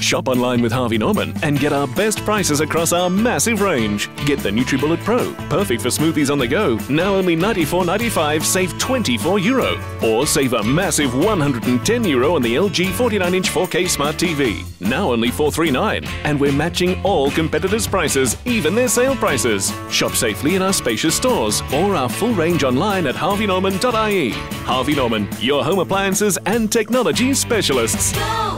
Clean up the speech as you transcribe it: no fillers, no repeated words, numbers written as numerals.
Shop online with Harvey Norman and get our best prices across our massive range. Get the NutriBullet Pro, perfect for smoothies on the go, now only €94.95, save €24. Or save a massive €110 on the LG 49-inch 4K Smart TV, now only $439. And we're matching all competitors' prices, even their sale prices. Shop safely in our spacious stores or our full range online at harveynorman.ie. Harvey Norman, your home appliances and technology specialists. Go!